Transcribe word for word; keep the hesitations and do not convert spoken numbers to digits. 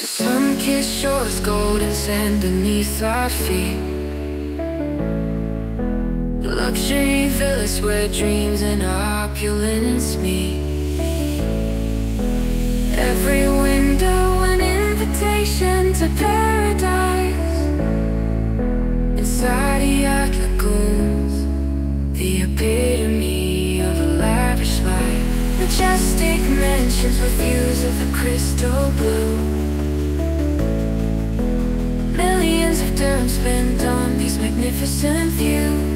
Sun-kissed shores, golden sand beneath our feet. Luxury villas where dreams and opulence meet. Every window an invitation to paradise. Inside yacht lagoons, the epitome of a lavish life. Majestic mansions with views of the crystal blue. Millions of dirhams spent on these magnificent views.